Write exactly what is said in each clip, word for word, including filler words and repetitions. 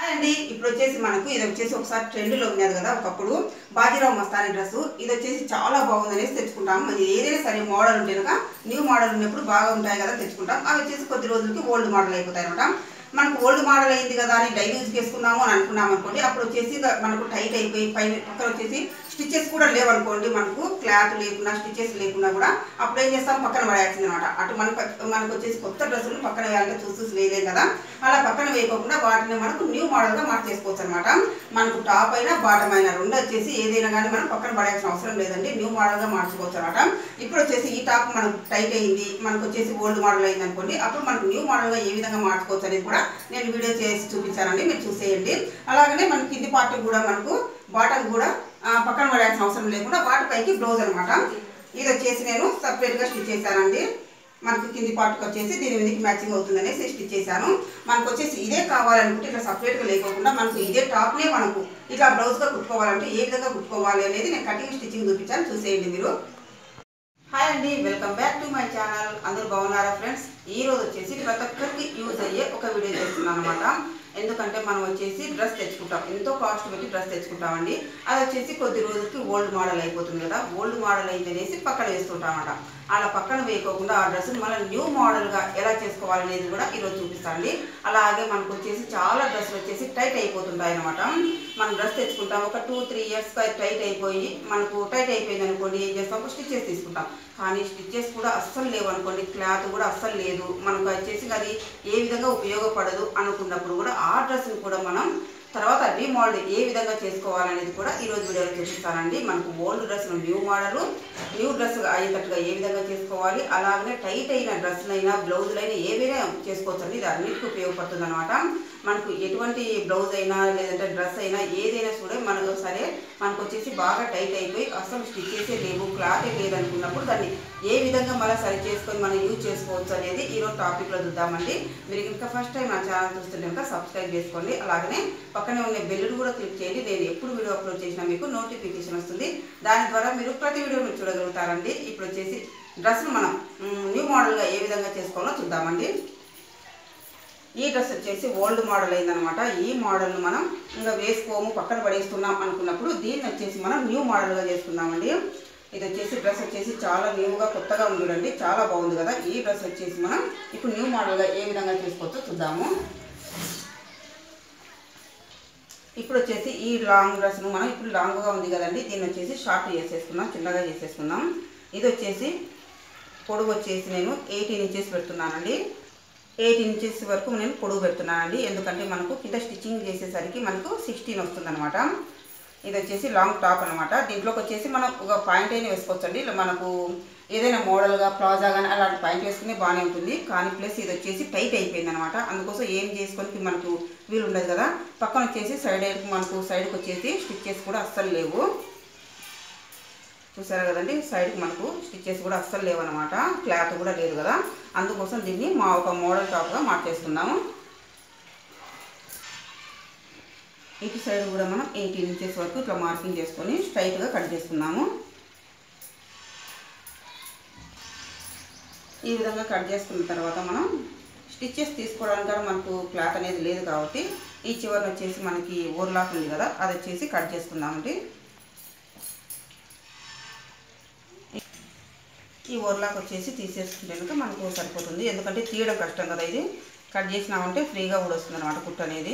Hi అండి ఇప్పుడు వచ్చేసి మనకు ఇది వచ్చేసి ఒకసారి ట్రెండ్ లో ఉన్నది కదా ఒకప్పుడు బాజీరావు మస్తానీ డ్రెస్ ఇది వచ్చేసి చాలా బాగుందనేసి తెచ్చుకుంటాం మరి ఏదైనా సరే మోడల్ ఉంటే కనుక న్యూ మోడల్ ఉన్నప్పుడు బాగా ఉంటాయి కదా తెచ్చుకుంటాం అవి వచ్చేసి కొద్ది రోజులకి ఓల్డ్ మోడల్ అయిపోతాయి అన్నమాట మనకు ఓల్డ్ మోడల్ అయింది కదా అని డైలీ యూజ్ చేసుకున్నాము అని అనుకున్నాం అనుకోండి అప్పుడు వచ్చేసి మనకు టైట్ అయిపోయి పైన పక్కన వచ్చేసి స్టిచెస్ కూడా లేవనుకోండి మనకు క్లాత్ లేకుండా స్టిచెస్ లేకుండా కూడా అప్పుడు ఏం చేస్తాం పక్కన పడేయాల్సింది అనమాట అటు మన మనకు వచ్చేసి కొత్త డ్రెస్సులు పక్కన వేయాలంటే చూసి వేయలేం కదా అలా పక్కన వేయకోకుండా వాటిని మనకు న్యూ మోడల్గా మార్చేసుకోవచ్చు అనమాట మనకు టాప్ అయినా బాటమ్ అయినా రెండు వచ్చేసి ఏదైనా కానీ మనం పక్కన పడేయాల్సిన అవసరం లేదండి న్యూ మోడల్గా మార్చుకోవచ్చు అనమాట ఇప్పుడు వచ్చేసి ఈ టాప్ మనకు టైట్ అయింది మనకు వచ్చేసి ఓల్డ్ మోడల్ అయింది అనుకోండి అప్పుడు మనకు న్యూ మోడల్గా ఏ విధంగా మార్చుకోవచ్చు అనేది కూడా నేను వీడియో చేసి చూపించానండి మీరు చూసేయండి అలాగనే మన కింది పార్ట్ కూడా మనకు బాటమ్ కూడా పక్కన పడాల్సిన అవసరం లేకుండా వాటిపైకి బ్లౌజ్ అనమాట ఇది వచ్చేసి నేను సపరేట్గా స్టిచ్ చేశానండి మనకు కింది పార్ట్కి వచ్చేసి దీని మీదకి మ్యాచింగ్ అవుతుంది అనేసి స్టిచ్ చేశాను మనకు వచ్చేసి ఇదే కావాలనుకుంటే ఇట్లా సపరేట్గా లేకోకుండా మనకు ఇదే టాప్నే మనకు ఇట్లా బ్లౌజ్గా కుట్టుకోవాలంటే ఏ విధంగా కుట్టుకోవాలి అనేది నేను కటింగ్ స్టిచ్చింగ్ చూపించాను చూసేయండి మీరు హాయ్ అండి welcome back to my channel అందరూ బాగున్నారా ఫ్రెండ్స్ ఈ రోజు వచ్చేసి ప్రతి ఒక్కరికి యూజ్ అయ్యే ఒక వీడియో చేస్తున్నాను అనమాట ఎందుకంటే మనం వచ్చేసి డ్రెస్ తెచ్చుకుంటాం ఎంతో కాస్ట్ పెట్టి డ్రెస్ తెచ్చుకుంటామండి అది వచ్చేసి కొద్ది రోజులకి ఓల్డ్ మోడల్ అయిపోతుంది కదా ఓల్డ్ మోడల్ అయితేనేసి పక్కన వేస్తుంటామన్నమాట అలా పక్కన వేయకోకుండా ఆ డ్రెస్సుని మళ్ళీ న్యూ మోడల్గా ఎలా చేసుకోవాలనేది కూడా ఈరోజు చూపిస్తాండి అలాగే మనకు వచ్చేసి చాలా డ్రెస్సులు వచ్చేసి టైట్ అయిపోతుంటాయి అనమాట మనం డ్రెస్ తెచ్చుకుంటాం ఒక టూ త్రీ ఇయర్స్ టైట్ అయిపోయి మనకు టైట్ అయిపోయింది అనుకోండి ఏం చేస్తాం స్టిచ్చెస్ తీసుకుంటాం కానీ స్టిచ్చెస్ కూడా అస్సలు లేవు అనుకోండి క్లాత్ కూడా అస్సలు లేదు మనకు వచ్చేసి అది ఏ విధంగా ఉపయోగపడదు అనుకున్నప్పుడు కూడా ఆ డ్రెస్ని కూడా మనం తర్వాత రీమోల్డ్ ఏ విధంగా చేసుకోవాలనేది కూడా ఈరోజు వీడియోలో చూపిస్తానండి మనకు old dress new model new dress అయ్యేటట్టుగా ఏ విధంగా చేసుకోవాలి అలాగనే టైట్ అయిన డ్రెస్లైనా బ్లౌజులైనా ఏవైనా చేసుకోవచ్చు అండి ఇది అన్నిటికీ ఉపయోగపడుతుంది అనమాట మనకు ఎటువంటి బ్లౌజ్ అయినా లేదంటే డ్రెస్ అయినా ఏదైనా కూడా మనకు సరే మనకు వచ్చేసి బాగా టైట్ అయిపోయి అసలు స్టిచ్చెసే లేవు క్లాతే లేదనుకున్నప్పుడు దాన్ని ఏ విధంగా మళ్ళీ సరి చేసుకొని మనం యూజ్ చేసుకోవచ్చు అనేది ఈరోజు టాపిక్లో చూద్దామండి మీరు ఇంకా ఫస్ట్ టైం నా ఛానల్ చూస్తుంటే కనుక సబ్స్క్రైబ్ చేసుకోండి అలాగనే పక్కనే ఉన్న బెల్లు కూడా క్లిక్ చేయండి నేను ఎప్పుడు వీడియో అప్లోడ్ చేసినా మీకు నోటిఫికేషన్ వస్తుంది దాని ద్వారా మీరు ప్రతి వీడియో మీరు చూడగలుగుతారండి ఇప్పుడు వచ్చేసి డ్రెస్ను మనం న్యూ మోడల్గా ఏ విధంగా చేసుకోవాలో చూద్దామండి ఈ డ్రెస్ వచ్చేసి ఓల్డ్ మోడల్ అయిందనమాట ఈ మోడల్ను మనం ఇంకా వేసుకోము పక్కన పడేస్తున్నాం అనుకున్నప్పుడు దీన్ని వచ్చేసి మనం న్యూ మోడల్గా చేసుకుందామండి ఇది వచ్చేసి డ్రెస్ వచ్చేసి చాలా న్యూగా కొత్తగా ఉంది చూడండి చాలా బాగుంది కదా ఈ డ్రెస్ వచ్చేసి మనం ఇప్పుడు న్యూ మోడల్గా ఏ విధంగా చేసుకోవచ్చో చూద్దాము ఇప్పుడు వచ్చేసి ఈ లాంగ్ డ్రెస్ను మనం ఇప్పుడు లాంగ్గా ఉంది కదండి దీన్ని వచ్చేసి షార్ట్ చేసేసుకున్నాం చిన్నగా చేసేసుకున్నాం ఇది వచ్చేసి పొడవు వచ్చేసి నేను ఎయిటీన్ ఇంచెస్ పెడుతున్నానండి ఎయిటీన్ ఇంచెస్ వరకు నేను పొడవు పెడుతున్నానండి ఎందుకంటే మనకు కింద స్టిచ్చింగ్ చేసేసరికి మనకు సిక్స్టీన్ వస్తుంది అనమాట ఇది వచ్చేసి లాంగ్ టాప్ అనమాట దీంట్లోకి వచ్చేసి మనం ఒక పాయింట్ అయినా వేసుకోవచ్చండి మనకు ఏదైనా మోడల్గా ప్లాజా కానీ అలాంటి పాయింట్ వేసుకుని బాగానే ఉంటుంది కానీ ప్లస్ ఇది వచ్చేసి టైట్ అయిపోయింది అనమాట అందుకోసం ఏం చేసుకొని మనకు వీలు ఉండదు కదా పక్కన వచ్చేసి సైడ్ మనకు సైడ్కి వచ్చేసి స్టిచ్చెస్ కూడా అస్సలు లేవు చూసారు కదండి సైడ్కి మనకు స్టిచ్చెస్ కూడా అస్సలు లేవు అనమాట క్లాత్ కూడా లేదు కదా అందుకోసం దీన్ని మా ఒక మోడల్ టాప్గా మార్చేసుకున్నాము ఇటు సైడ్ కూడా మనం ఎయిటీన్ ఇంచెస్ వరకు ఇట్లా మార్కింగ్ చేసుకొని స్ట్రైట్గా కట్ చేసుకున్నాము ఈ విధంగా కట్ చేసుకున్న తర్వాత మనం స్టిచ్చెస్ తీసుకోవడానికి కూడా మనకు క్లాత్ అనేది లేదు కాబట్టి ఈ చివరిని వచ్చేసి మనకి ఓవర్లాక్ ఉంది కదా అది వచ్చేసి కట్ చేసుకుందామండి ఈ ఓవర్లాక్ వచ్చేసి తీసేసుకుంటే కనుక మనకు సరిపోతుంది ఎందుకంటే తీయడం కష్టం కదా ఇది కట్ చేసినామంటే ఫ్రీగా కూడా వస్తుంది అనమాట కుట్టు అనేది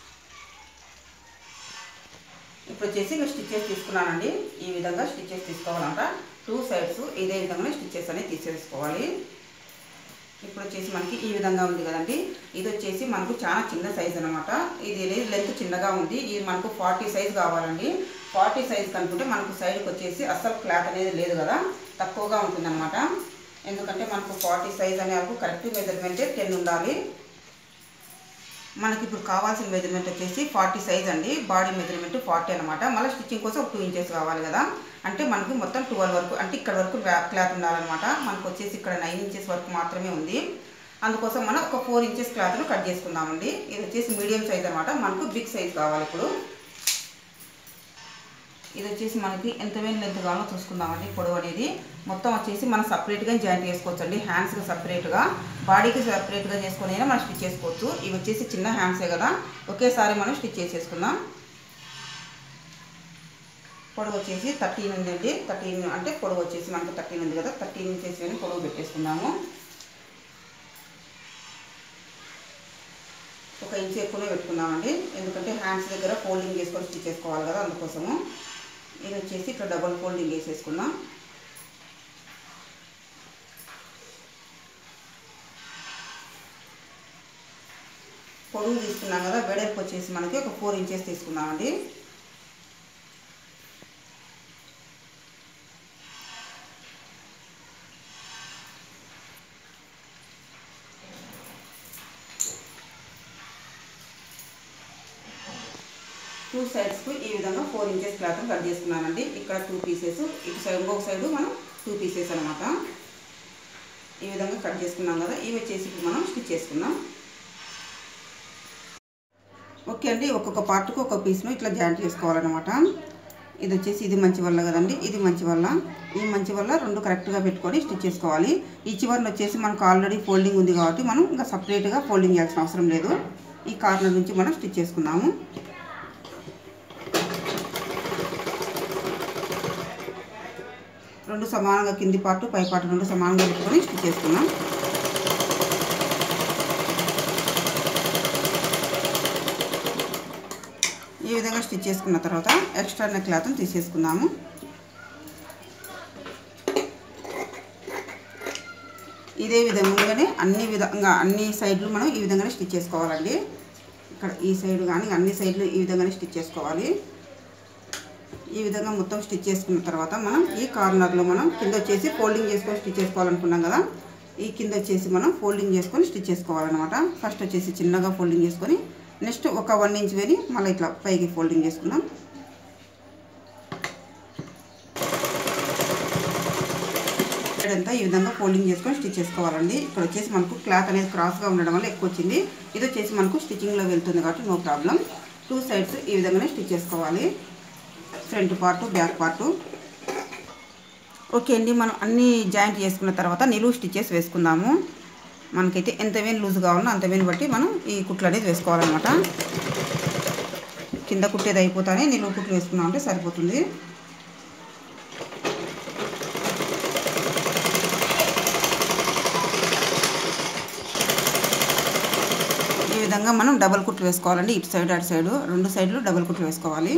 ఇప్పుడు వచ్చేసి ఇంకా స్టిచ్చెస్ తీసుకున్నానండి ఈ విధంగా స్టిచ్చెస్ తీసుకోవాలంట టూ సైడ్స్ ఇదే విధంగా స్టిచ్చెస్ అనేది తీసేసుకోవాలి ఇప్పుడు వచ్చేసి మనకి ఈ విధంగా ఉంది కదండి ఇది వచ్చేసి మనకు చాలా చిన్న సైజ్ అనమాట ఇది లెంత్ చిన్నగా ఉంది ఇది మనకు ఫార్టీ సైజ్ కావాలండి ఫార్టీ సైజ్ కనుకుంటే మనకు సైడ్కి వచ్చేసి అస్సలు క్లాత్ అనేది లేదు కదా తక్కువగా ఉంటుంది అనమాట ఎందుకంటే మనకు ఫార్టీ సైజ్ అనే వరకు కరెక్ట్ మెజర్మెంటే టెన్ ఉండాలి మనకి ఇప్పుడు కావాల్సిన మెజర్మెంట్ వచ్చేసి ఫార్టీ సైజ్ అండి బాడీ మెజర్మెంట్ ఫార్టీ అనమాట మళ్ళీ స్టిచ్చింగ్ కోసం ఒక టూ ఇంచెస్ కావాలి కదా అంటే మనకి మొత్తం ట్వెల్వ్ వరకు అంటే ఇక్కడ వరకు క్లాత్ ఉండాలన్నమాట మనకు వచ్చేసి ఇక్కడ నైన్ ఇంచెస్ వరకు మాత్రమే ఉంది అందుకోసం మనం ఒక ఫోర్ ఇంచెస్ క్లాత్ను కట్ చేసుకుందామండి ఇది వచ్చేసి మీడియం సైజ్ అనమాట మనకు బిగ్ సైజ్ కావాలి ఇప్పుడు ఇది వచ్చేసి మనకి ఎంత వేలు లెంత్ కావాలో చూసుకుందామండి పొడవు అనేది మొత్తం వచ్చేసి మనం సపరేట్గా జాయింట్ చేసుకోవచ్చండి హ్యాండ్స్కి సపరేట్గా బాడీకి సెపరేట్గా చేసుకొని అయినా మనం స్టిచ్ చేసుకోవచ్చు. ఇవి వచ్చేసి చిన్న హ్యాండ్సే కదా, ఒకేసారి మనం స్టిచ్ చేసేసుకుందాం. పొడవు వచ్చేసి థర్టీన్ ఉందండి. థర్టీన్ అంటే పొడవు వచ్చేసి మనకు థర్టీన్ ఉంది కదా, థర్టీన్ ఇంచెస్ అని పొడవు పెట్టేసుకుందాము. ఒక ఇంచు ఎక్కువనే పెట్టుకుందామండి, ఎందుకంటే హ్యాండ్స్ దగ్గర ఫోల్డింగ్ చేసుకొని స్టిచ్ చేసుకోవాలి కదా, అందుకోసము. ఇది వచ్చేసి ఇట్లా డబల్ ఫోల్డింగ్ వేసేసుకుందాం. పొడవు తీసుకున్నాం కదా, వెడల్పు వచ్చేసి మనకి ఒక ఫోర్ ఇంచెస్ తీసుకున్నామండి. టూ సైడ్స్కు ఈ విధంగా ఫోర్ ఇంచెస్ క్లాత్ కట్ చేసుకున్నానండి. ఇక్కడ టూ పీసెస్, ఇటు సైడ్ ఇంకొక సైడు మనం టూ పీసెస్ అనమాట. ఈ విధంగా కట్ చేసుకున్నాం కదా, ఇవి వచ్చేసి మనం స్టిచ్ చేసుకుందాం. ఓకే అండి, ఒక్కొక్క పార్ట్కు ఒక్కొక్క పీస్ను ఇట్లా జాయింట్ చేసుకోవాలన్నమాట. ఇది వచ్చేసి ఇది మంచి వల్ల కదండి, ఇది మంచి వల్ల, ఈ మంచి వల్ల రెండు కరెక్ట్గా పెట్టుకొని స్టిచ్ చేసుకోవాలి. ఈ చివరిని వచ్చేసి మనకు ఆల్రెడీ ఫోల్డింగ్ ఉంది కాబట్టి మనం ఇంకా సపరేట్గా ఫోల్డింగ్ చేయాల్సిన అవసరం లేదు. ఈ కార్నర్ నుంచి మనం స్టిచ్ చేసుకుందాము. రెండు సమానంగా కింది పార్టు పై పార్టు రెండు సమానంగా పెట్టుకొని స్టిచ్ చేసుకున్నాం. ఈ విధంగా స్టిచ్ చేసుకున్న తర్వాత ఎక్స్ట్రా నెక్ క్లాత్ని తీసేసుకుందాము. ఇదే విధంగానే అన్ని విధంగా అన్ని సైడ్లు మనం ఈ విధంగానే స్టిచ్ చేసుకోవాలండి. ఇక్కడ ఈ సైడ్ కానీ అన్ని సైడ్లు ఈ విధంగానే స్టిచ్ చేసుకోవాలి. ఈ విధంగా మొత్తం స్టిచ్ చేసుకున్న తర్వాత మనం ఈ కార్నర్లో మనం కింద వచ్చేసి ఫోల్డింగ్ చేసుకొని స్టిచ్ చేసుకోవాలనుకున్నాం కదా, ఈ కింద వచ్చేసి మనం ఫోల్డింగ్ చేసుకొని స్టిచ్ చేసుకోవాలన్నమాట. ఫస్ట్ వచ్చేసి చిన్నగా ఫోల్డింగ్ చేసుకొని నెక్స్ట్ ఒక వన్ ఇంచ్ వేని మళ్ళీ ఇట్లా పైకి ఫోల్డింగ్ చేసుకుందాం. అంతా ఈ విధంగా ఫోల్డింగ్ చేసుకొని స్టిచ్ చేసుకోవాలండి. ఇక్కడ వచ్చేసి మనకు క్లాత్ అనేది క్రాస్గా ఉండడం వల్ల ఎక్కువ వచ్చింది. ఇది వచ్చేసి మనకు స్టిచ్చింగ్లో వెళ్తుంది కాబట్టి నో ప్రాబ్లం. టూ సైడ్స్ ఈ విధంగానే స్టిచ్ చేసుకోవాలి, front part back part. Okay అండి, మనం అన్నీ జాయింట్ చేసుకున్న తర్వాత నిలువు స్టిచెస్ వేసుకుందాము. మనకైతే ఎంత వేని లూజ్ కావాలో అంత వేని బట్టి మనం ఈ కుట్లు అనేది వేసుకోవాలన్నమాట. కింద కుట్టేది అయిపోతానే నిలువు కుట్లు వేసుకున్నామంటే సరిపోతుంది. ఈ విధంగా మనం డబల్ కుట్లు వేసుకోవాలండి. ఇటు సైడ్ అటు సైడు రెండు సైడ్లు డబల్ కుట్లు వేసుకోవాలి.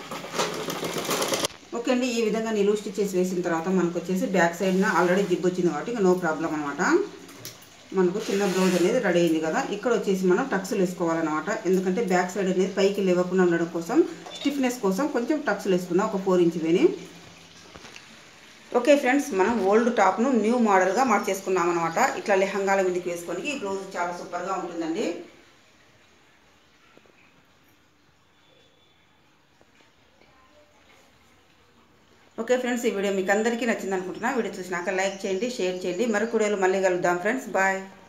ఓకే అండి, ఈ విధంగా నిలువు స్టిచెస్ వేసిన తర్వాత మనకు వచ్చేసి బ్యాక్ సైడ్న ఆల్రెడీ జిబ్ వచ్చింది కాబట్టి నో ప్రాబ్లం అనమాట. మనకు చిన్న బ్లౌజ్ అనేది రెడీ అయింది కదా, ఇక్కడ వచ్చేసి మనం టక్స్లు వేసుకోవాలన్నమాట. ఎందుకంటే బ్యాక్ సైడ్ అనేది పైకి లేవకుండా ఉండడం కోసం, స్టిఫ్నెస్ కోసం కొంచెం టక్స్లు వేసుకుందాం, ఒక ఫోర్ ఇంచ్ వేని. ఓకే ఫ్రెండ్స్, మనం ఓల్డ్ టాప్ను న్యూ మోడల్గా మార్చేసుకున్నాం అనమాట. ఇట్లా లెహంగాల మీదకి వేసుకొని ఈ బ్లౌజ్ చాలా సూపర్గా ఉంటుందండి. ఓకే ఫ్రెండ్స్, ఈ వీడియో మీకు అందరికీ నచ్చింది అనుకుంటున్నా. వీడియో చూసినాక లైక్ చేయండి, షేర్ చేయండి. మరొక వీడియోలో మళ్ళీ కలుద్దాం ఫ్రెండ్స్. బాయ్.